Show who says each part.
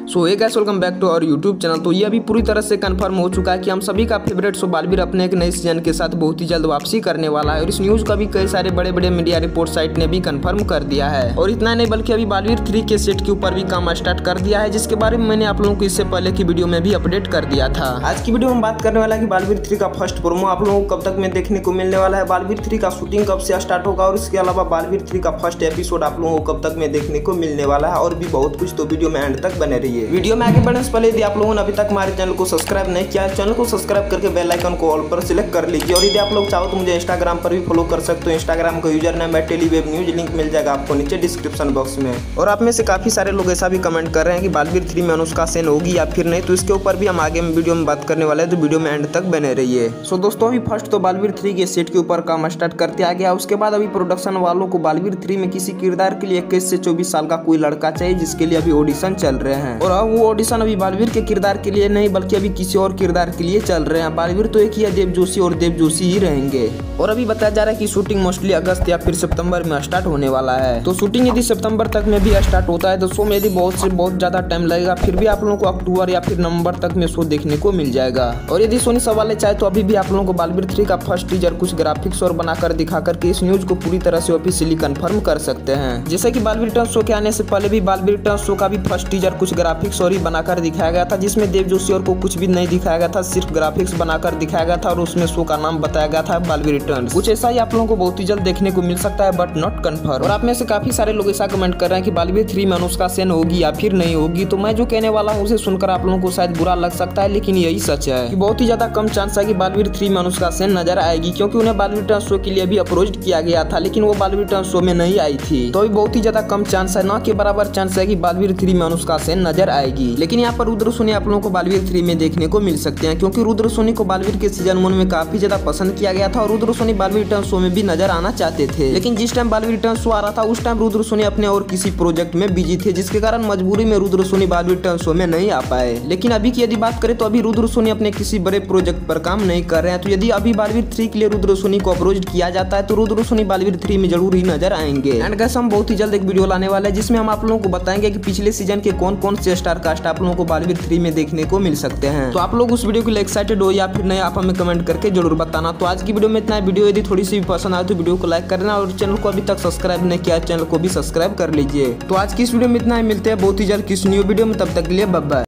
Speaker 1: So hey guys, welcome back to our YouTube channel. तो ये अभी पूरी तरह से कंफर्म हो चुका है कि हम सभी का फेवरेट शो बालवीर अपने एक नए सीजन के साथ बहुत ही जल्द वापसी करने वाला है। और इस न्यूज को भी कई सारे बड़े बड़े मीडिया रिपोर्ट साइट ने भी कंफर्म कर दिया है। और इतना नहीं बल्कि अभी बालवीर 3 के सेट के ऊपर भी काम स्टार्ट कर दिया है, जिसके बारे में मैंने आप लोगों को इससे पहले की वीडियो में भी अपडेट कर दिया था। आज की वीडियो में बात करने वाला है कि बालवीर 3 का फर्स्ट प्रोमो आप लोगों को कब तक में देखने को मिलने वाला है, बालवीर 3 का शूटिंग कब से स्टार्ट होगा, और इसके अलावा बालवीर 3 का फर्स्ट एपिसोड आप लोगों को कब तक में देखने को मिलने वाला है, और भी बहुत कुछ। तो वीडियो में एंड तक बने रहिए। वीडियो में आगे बढ़ने से पहले यदि आप लोगों ने अभी तक हमारे चैनल को सब्सक्राइब नहीं किया है, चैनल को सब्सक्राइब करके बेल आइकन को ऑल पर सिलेक्ट कर लीजिए। और यदि आप लोग चाहो तो मुझे इंस्टाग्राम पर भी फॉलो कर सकते हो। इंस्टाग्राम का यूजर नेम है टेलीवेब न्यूज, लिंक मिल जाएगा आपको नीचे डिस्क्रिप्शन बॉक्स में। और आप में से काफी सारे लोग ऐसा भी कमेंट कर रहे हैं कि बालवीर 3 में अनुष्का सेन होगी या फिर नहीं, तो इसके ऊपर भी हम आगे वीडियो में बात करने वाले हैं, तो वीडियो में एंड तक बने रहिए। सो दोस्तों, अभी फर्स्ट तो बालवीर 3 के सेट के ऊपर काम स्टार्ट करते आ गया। उसके बाद अभी प्रोडक्शन वालों को बालवीर 3 में किसी किरदार के लिए 21 से 24 साल का कोई लड़का चाहिए, जिसके लिए अभी ऑडिशन चल रहे हैं। और अब वो ऑडिशन अभी बालवीर के किरदार के लिए नहीं बल्कि अभी किसी और किरदार के लिए चल रहे हैं। बालवीर तो एक ही है, देव जोशी, और देव जोशी ही रहेंगे। और अभी बताया जा रहा है कि शूटिंग मोस्टली अगस्त या फिर सितंबर में स्टार्ट होने वाला है। तो शूटिंग यदि सितंबर तक में भी स्टार्ट होता है तो शो में यदि बहुत ज्यादा टाइम लगेगा, फिर भी आप लोगों को अक्टूबर या फिर नवंबर तक में शो देखने को मिल जाएगा। और यदि सोनी सब वाले चाहे तो अभी भी आप लोगों को बालवीर 3 का फर्स्ट टीजर कुछ ग्राफिक्स और बनाकर दिखा करके इस न्यूज को पूरी तरह से ऑफिशियली कंफर्म कर सकते हैं। जैसे कि बालवीर रिटर्न शो के आने से पहले भी बालवीर रिटर्न शो का भी फर्स्ट टीजर कुछ ग्राफिक्स और ही बनाकर दिखाया गया था, जिसमें देव जोशी और को कुछ भी नहीं दिखाया गया था, सिर्फ ग्राफिक्स बनाकर दिखाया गया था। और उसमें शो का नाम बताया गया था बालवीर रिटर्न्स। कुछ ऐसा ही आप लोगों को बहुत ही जल्द देखने को मिल सकता है, बट नॉट कंफर्म। और आप में से काफी सारे लोग ऐसा कमेंट कर रहे हैं कि बालवीर 3 में अनुष्का सेन होगी या फिर नहीं होगी। तो मैं जो कहने वाला हूँ उसे सुनकर आप लोगों को शायद बुरा लग सकता है, लेकिन यही सच है कि बहुत ही ज्यादा कम चांस है कि बालवीर 3 में अनुष्का सेन नजर आएगी, क्योंकि उन्हें बालवीर रिटर्न शो के लिए भी अप्रोच किया गया था, लेकिन वो बालवीर रिटर्न शो में नहीं आई थी। तो बहुत ही ज्यादा कम चांस है, ना के बराबर चांस है कि बालवीर 3 में अनुष्का सेन नजर आएगी। लेकिन यहाँ पर रुद्र सोनी आप लोगों को बालवीर 3 में देखने को मिल सकते हैं, क्योंकि रुद्र सोनी को बालवीर के सीजन 1 में काफी ज्यादा पसंद किया गया था। और रुद्र सोनी बालवीर रिटर्न शो में भी नजर आना चाहते थे, लेकिन जिस टाइम बालवीर रिटर्न शो आ रहा था उस टाइम रुद्र सोनी अपने और किसी प्रोजेक्ट में बिजी थे, जिसके कारण मजबूरी में रुद्र सोनी बालवीर रिटर्न शो में नहीं आ पाए। लेकिन अभी की यदि बात करें तो अभी रुद्र सोनी अपने किसी बड़े प्रोजेक्ट पर काम नहीं कर रहे हैं। तो यदि अभी बालवीर 3 के लिए रुद्र सोनी को अप्रोच किया जाता है तो रुद्र सोनी बालवीर 3 में जरूर ही नजर आएंगे। एंड गाइस, हम बहुत ही जल्द एक वीडियो लाने वाले हैं जिसमें हम आप लोगों को बताएंगे कि पिछले सीजन के कौन कौन से स्टार कास्ट आप लोगों को बालवीर 3 में देखने को मिल सकते हैं। तो आप लोग उस वीडियो के लिए एक्साइटेड हो या फिर नहीं, आप हमें कमेंट करके जरूर बताना। तो आज की वीडियो में इतना है। वीडियो यदि थोड़ी सी भी पसंद आए तो वीडियो को लाइक करना, और चैनल को अभी तक सब्सक्राइब नहीं किया चैनल को भी सब्सक्राइब कर लीजिए। तो आज की इस वीडियो में इतना ही, मिलते हैं बहुत ही जल्द किसी न्यू वीडियो में, तब तक के लिए बाय बाय।